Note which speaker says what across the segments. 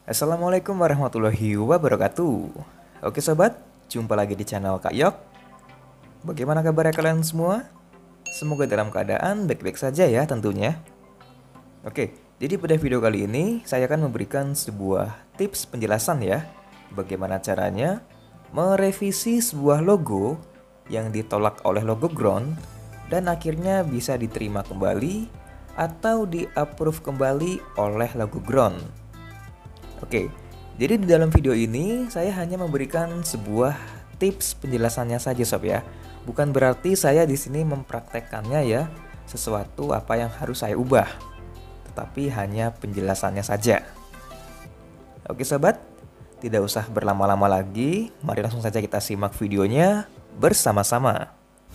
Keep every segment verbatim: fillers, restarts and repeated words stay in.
Speaker 1: Assalamualaikum warahmatullahi wabarakatuh. Oke sobat, jumpa lagi di channel Kak Yok. Bagaimana kabarnya kalian semua? Semoga dalam keadaan baik-baik saja ya tentunya. Oke, jadi pada video kali ini saya akan memberikan sebuah tips penjelasan ya, bagaimana caranya merevisi sebuah logo yang ditolak oleh logo ground dan akhirnya bisa diterima kembali atau di-approve kembali oleh logo ground. Oke, jadi di dalam video ini saya hanya memberikan sebuah tips penjelasannya saja sob ya. Bukan berarti saya di sini mempraktekkannya ya, sesuatu apa yang harus saya ubah. Tetapi hanya penjelasannya saja. Oke sobat, tidak usah berlama-lama lagi, mari langsung saja kita simak videonya bersama-sama.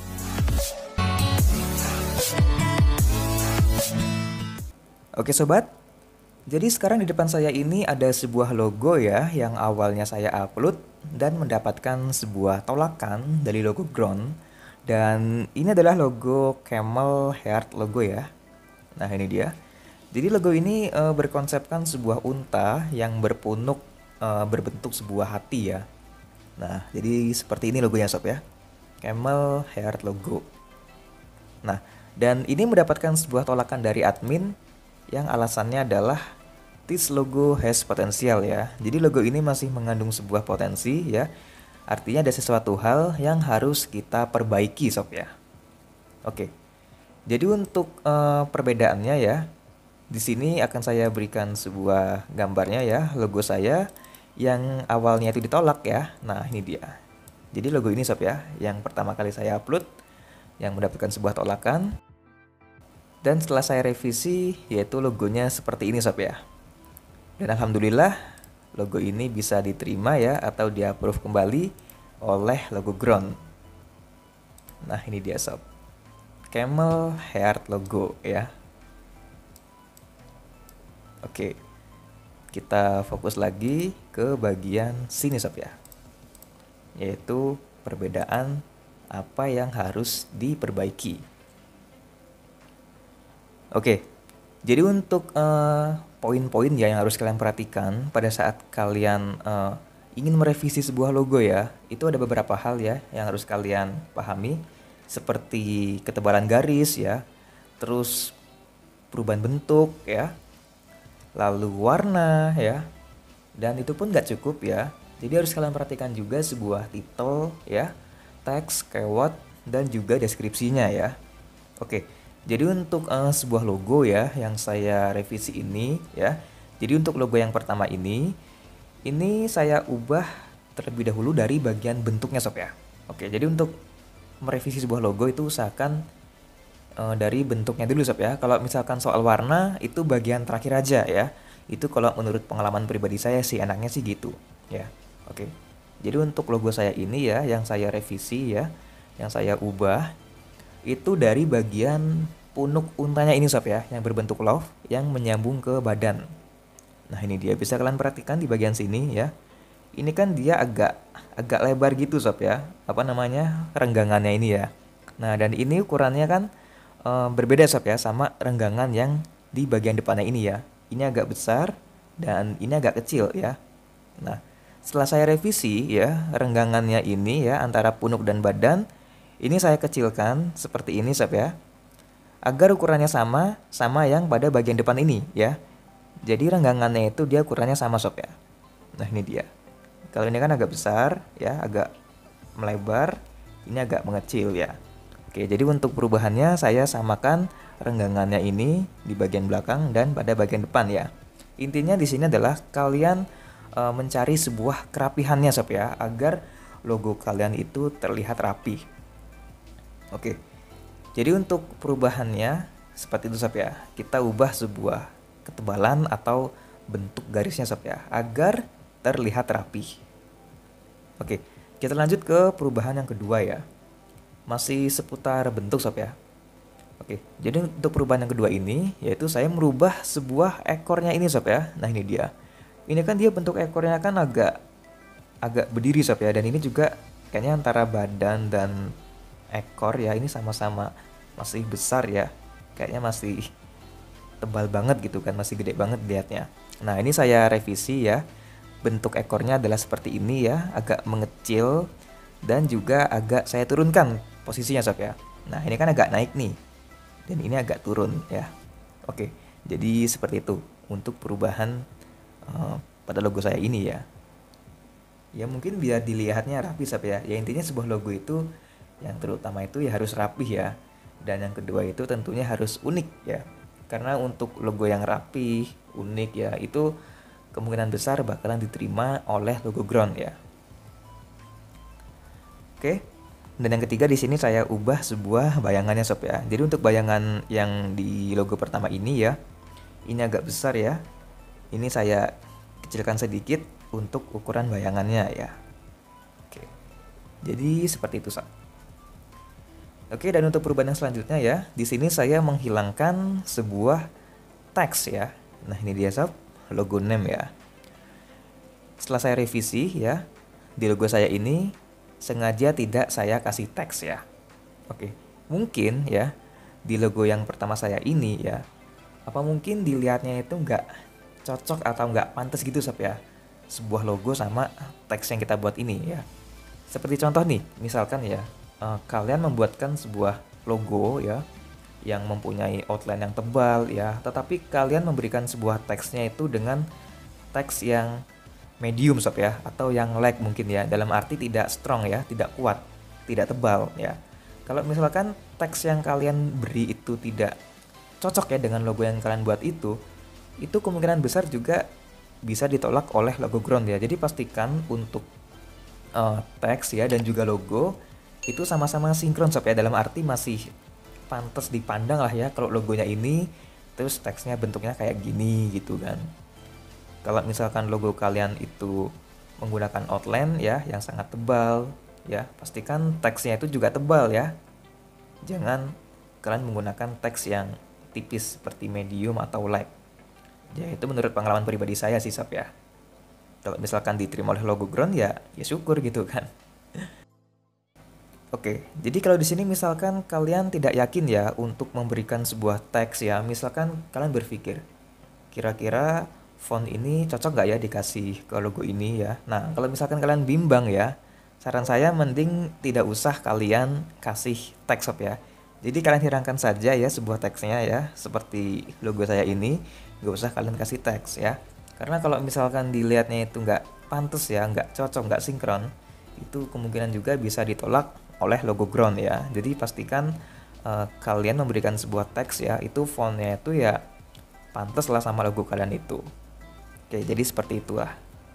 Speaker 1: Oke sobat, jadi sekarang di depan saya ini ada sebuah logo ya yang awalnya saya upload dan mendapatkan sebuah tolakan dari logo ground. Dan ini adalah logo camel heart logo ya. Nah ini dia. Jadi logo ini e, berkonsepkan sebuah unta yang berpunuk e, berbentuk sebuah hati ya. Nah jadi seperti ini logonya sob ya. Camel heart logo. Nah dan ini mendapatkan sebuah tolakan dari admin yang alasannya adalah this logo has potential ya. Jadi logo ini masih mengandung sebuah potensi ya. Artinya ada sesuatu hal yang harus kita perbaiki sob ya. Oke. Jadi untuk uh, perbedaannya ya, di sini akan saya berikan sebuah gambarnya ya, logo saya yang awalnya itu ditolak ya. Nah, ini dia. Jadi logo ini sob ya, yang pertama kali saya upload yang mendapatkan sebuah tolakan. Dan setelah saya revisi yaitu logonya seperti ini sob ya. Dan alhamdulillah logo ini bisa diterima ya atau di-approve kembali oleh logo ground. Nah ini dia sob, camel heart logo ya. Oke, kita fokus lagi ke bagian sini sob ya, yaitu perbedaan apa yang harus diperbaiki. Oke, jadi untuk uh, poin-poin ya yang harus kalian perhatikan pada saat kalian uh, ingin merevisi sebuah logo ya, itu ada beberapa hal ya yang harus kalian pahami, seperti ketebalan garis ya, terus perubahan bentuk ya, lalu warna ya, dan itu pun nggak cukup ya. Jadi harus kalian perhatikan juga sebuah title ya, teks, keyword, dan juga deskripsinya ya. Oke. Jadi untuk uh, sebuah logo ya yang saya revisi ini ya. Jadi untuk logo yang pertama ini, ini saya ubah terlebih dahulu dari bagian bentuknya sob ya. Oke, jadi untuk merevisi sebuah logo itu usahakan uh, dari bentuknya dulu sob ya. Kalau misalkan soal warna itu bagian terakhir aja ya. Itu kalau menurut pengalaman pribadi saya sih enaknya sih gitu ya. Oke. Jadi untuk logo saya ini ya yang saya revisi ya, yang saya ubah itu dari bagian punuk untanya ini sob ya, yang berbentuk love yang menyambung ke badan. Nah ini dia, bisa kalian perhatikan di bagian sini ya. Ini kan dia agak agak lebar gitu sob ya, apa namanya, renggangannya ini ya. Nah dan ini ukurannya kan e, berbeda sob ya sama renggangan yang di bagian depannya ini ya. Ini agak besar dan ini agak kecil ya. Nah setelah saya revisi ya, renggangannya ini ya antara punuk dan badan ini saya kecilkan seperti ini sob ya, agar ukurannya sama sama yang pada bagian depan ini ya. Jadi renggangannya itu dia ukurannya sama sob ya. Nah ini dia. Kalau ini kan agak besar ya, agak melebar, ini agak mengecil ya. Oke, jadi untuk perubahannya saya samakan renggangannya ini di bagian belakang dan pada bagian depan ya. Intinya di sini adalah kalian e, mencari sebuah kerapihannya sob ya, agar logo kalian itu terlihat rapi. Oke, jadi untuk perubahannya seperti itu sob ya. Kita ubah sebuah ketebalan atau bentuk garisnya sob ya, agar terlihat rapi. Oke, kita lanjut ke perubahan yang kedua ya. Masih seputar bentuk sob ya. Oke, jadi untuk perubahan yang kedua ini yaitu saya merubah sebuah ekornya ini sob ya. Nah ini dia. Ini kan dia bentuk ekornya kan agak agak berdiri sob ya, dan ini juga kayaknya antara badan dan ekor ya ini sama-sama masih besar ya, kayaknya masih tebal banget gitu kan, masih gede banget lihatnya. Nah, ini saya revisi ya. Bentuk ekornya adalah seperti ini ya, agak mengecil dan juga agak saya turunkan posisinya sob ya. Nah, ini kan agak naik nih. Dan ini agak turun ya. Oke, jadi seperti itu untuk perubahan uh, pada logo saya ini ya. Ya mungkin biar dilihatnya rapi sob ya. Ya intinya sebuah logo itu yang terutama itu ya harus rapi ya. Dan yang kedua itu tentunya harus unik ya. Karena untuk logo yang rapi, unik ya, itu kemungkinan besar bakalan diterima oleh logo ground ya. Oke. Dan yang ketiga di sini saya ubah sebuah bayangannya sob ya. Jadi untuk bayangan yang di logo pertama ini ya, ini agak besar ya. Ini saya kecilkan sedikit untuk ukuran bayangannya ya. Oke. Jadi seperti itu sob. Oke, dan untuk perubahan yang selanjutnya ya, di sini saya menghilangkan sebuah teks ya. Nah, ini dia sob, logo name ya. Setelah saya revisi ya, di logo saya ini sengaja tidak saya kasih teks ya. Oke, mungkin ya di logo yang pertama saya ini ya, apa mungkin dilihatnya itu nggak cocok atau nggak pantas gitu sob ya, sebuah logo sama teks yang kita buat ini ya. Seperti contoh nih, misalkan ya, uh, kalian membuatkan sebuah logo ya yang mempunyai outline yang tebal ya, tetapi kalian memberikan sebuah teksnya itu dengan teks yang medium sob ya, atau yang light mungkin ya, dalam arti tidak strong ya, tidak kuat, tidak tebal ya. Kalau misalkan teks yang kalian beri itu tidak cocok ya dengan logo yang kalian buat itu, itu kemungkinan besar juga bisa ditolak oleh logo ground ya. Jadi pastikan untuk uh, teks ya dan juga logo itu sama-sama sinkron sob ya, dalam arti masih pantas dipandang lah ya kalau logonya ini terus teksnya bentuknya kayak gini gitu kan. Kalau misalkan logo kalian itu menggunakan outline ya yang sangat tebal ya, pastikan teksnya itu juga tebal ya. Jangan kalian menggunakan teks yang tipis seperti medium atau light. Ya itu menurut pengalaman pribadi saya sih sob ya. Kalau misalkan diterima oleh logo ground ya ya syukur gitu kan. Oke, jadi kalau di sini misalkan kalian tidak yakin ya untuk memberikan sebuah teks ya, misalkan kalian berpikir, kira-kira font ini cocok nggak ya dikasih ke logo ini ya. Nah, kalau misalkan kalian bimbang ya, saran saya mending tidak usah kalian kasih teks sob ya. Jadi kalian hilangkan saja ya sebuah teksnya ya, seperti logo saya ini, nggak usah kalian kasih teks ya. Karena kalau misalkan dilihatnya itu nggak pantas ya, nggak cocok, nggak sinkron, itu kemungkinan juga bisa ditolak oleh logo ground ya. Jadi pastikan uh, kalian memberikan sebuah teks ya, itu fontnya itu ya pantas lah sama logo kalian itu. Oke, jadi seperti itulah.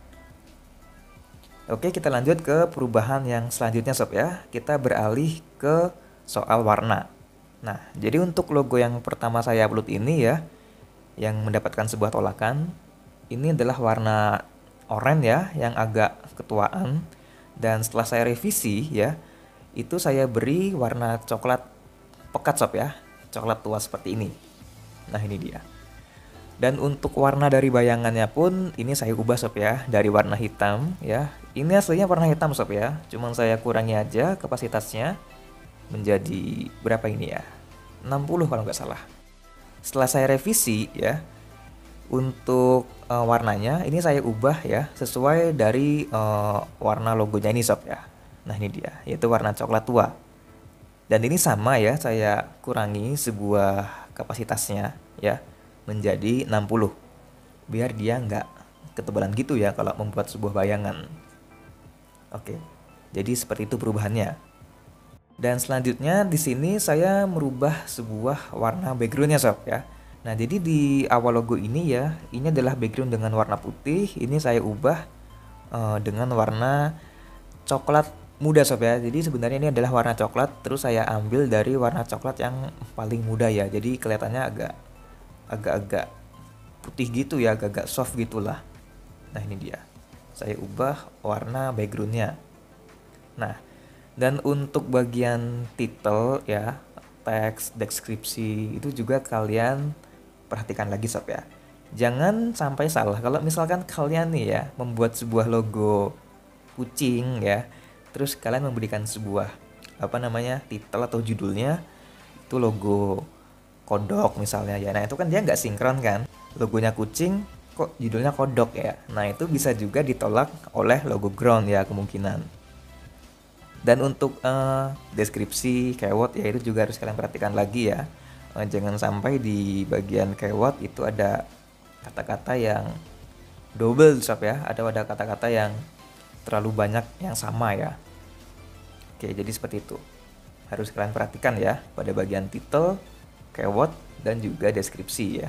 Speaker 1: Oke, kita lanjut ke perubahan yang selanjutnya sob ya. Kita beralih ke soal warna. Nah, jadi untuk logo yang pertama saya upload ini ya, yang mendapatkan sebuah tolakan, ini adalah warna oranye ya, yang agak ketuaan. Dan setelah saya revisi ya, itu saya beri warna coklat pekat sob ya, coklat tua seperti ini. Nah, ini dia. Dan untuk warna dari bayangannya pun ini saya ubah sob ya, dari warna hitam ya. Ini aslinya warna hitam sob ya, cuman saya kurangi aja kapasitasnya menjadi berapa ini ya, enam puluh kalau nggak salah. Setelah saya revisi ya, untuk uh, warnanya ini saya ubah ya sesuai dari uh, warna logonya ini sob ya. Nah, ini dia, yaitu warna coklat tua. Dan ini sama ya, saya kurangi sebuah kapasitasnya ya menjadi enam puluh. Biar dia nggak ketebalan gitu ya kalau membuat sebuah bayangan. Oke. Jadi seperti itu perubahannya. Dan selanjutnya di sini saya merubah sebuah warna backgroundnya sob ya. Nah, jadi di awal logo ini ya, ini adalah background dengan warna putih, ini saya ubah uh, dengan warna coklat muda sob ya. Jadi sebenarnya ini adalah warna coklat, terus saya ambil dari warna coklat yang paling muda ya. Jadi kelihatannya agak agak-agak putih gitu ya, agak-agak soft gitulah. Nah, ini dia. Saya ubah warna backgroundnya. Nah, dan untuk bagian title ya, teks, deskripsi itu juga kalian perhatikan lagi sob ya. Jangan sampai salah kalau misalkan kalian nih ya membuat sebuah logo kucing ya, terus kalian memberikan sebuah apa namanya title atau judulnya itu logo kodok misalnya ya. Nah, itu kan dia nggak sinkron kan. Logonya kucing kok judulnya kodok ya. Nah, itu bisa juga ditolak oleh logo ground ya kemungkinan. Dan untuk eh, deskripsi keyword ya itu juga harus kalian perhatikan lagi ya. Eh, jangan sampai di bagian keyword itu ada kata-kata yang double sob ya, atau ada kata-kata yang terlalu banyak yang sama ya. Oke, jadi seperti itu. Harus kalian perhatikan ya pada bagian title, keyword, dan juga deskripsi ya.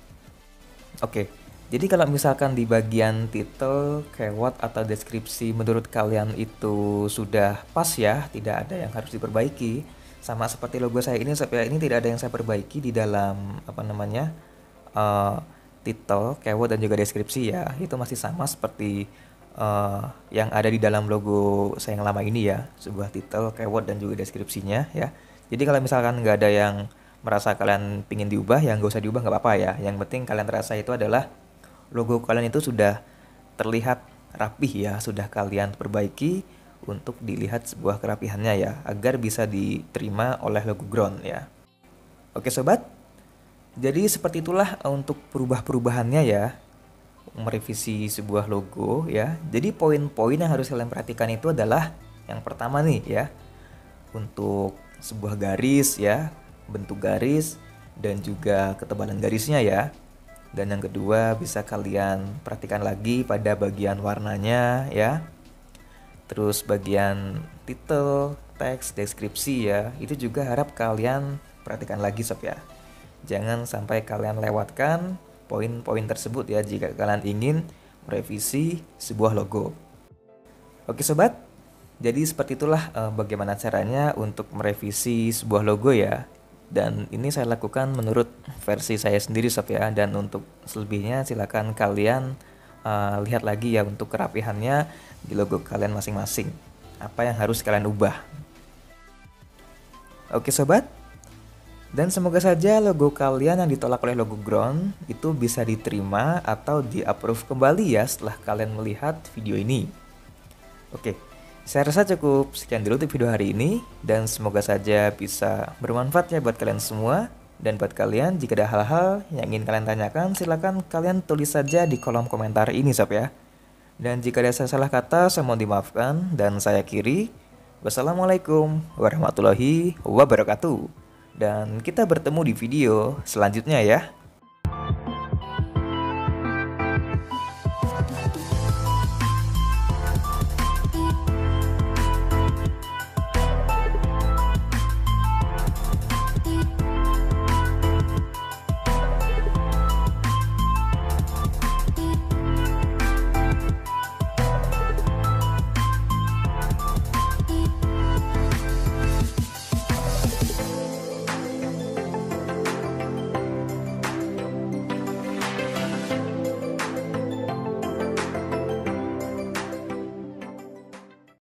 Speaker 1: Oke, jadi kalau misalkan di bagian title, keyword, atau deskripsi menurut kalian itu sudah pas ya, tidak ada yang harus diperbaiki. Sama seperti logo saya ini, saya ini tidak ada yang saya perbaiki di dalam apa namanya uh, title, keyword, dan juga deskripsi ya. Itu masih sama seperti uh, yang ada di dalam logo saya yang lama ini ya, sebuah title, keyword, dan juga deskripsinya ya. Jadi kalau misalkan nggak ada yang merasa kalian pingin diubah, yang nggak usah diubah nggak apa-apa ya. Yang penting kalian terasa itu adalah logo kalian itu sudah terlihat rapih ya, sudah kalian perbaiki untuk dilihat sebuah kerapihannya ya, agar bisa diterima oleh logo ground ya. Oke sobat, jadi seperti itulah untuk perubah-perubahannya ya, merevisi sebuah logo ya. Jadi poin-poin yang harus kalian perhatikan itu adalah yang pertama nih ya, untuk sebuah garis ya, bentuk garis dan juga ketebalan garisnya ya. Dan yang kedua bisa kalian perhatikan lagi pada bagian warnanya ya. Terus bagian title, teks, deskripsi ya, itu juga harap kalian perhatikan lagi sob ya. Jangan sampai kalian lewatkan poin-poin tersebut ya jika kalian ingin merevisi sebuah logo. Oke sobat, jadi seperti itulah eh, bagaimana caranya untuk merevisi sebuah logo ya. Dan ini saya lakukan menurut versi saya sendiri sob ya. Dan untuk selebihnya silakan kalian uh, lihat lagi ya untuk kerapihannya di logo kalian masing-masing. Apa yang harus kalian ubah. Oke sobat. Dan semoga saja logo kalian yang ditolak oleh logo ground itu bisa diterima atau di-approve kembali ya setelah kalian melihat video ini. Oke. Saya rasa cukup sekian dulu untuk video hari ini, dan semoga saja bisa bermanfaat ya buat kalian semua. Dan buat kalian jika ada hal-hal yang ingin kalian tanyakan, silakan kalian tulis saja di kolom komentar ini sob ya. Dan jika ada salah kata saya mohon dimaafkan, dan saya akhiri. Wassalamualaikum warahmatullahi wabarakatuh. Dan kita bertemu di video selanjutnya ya.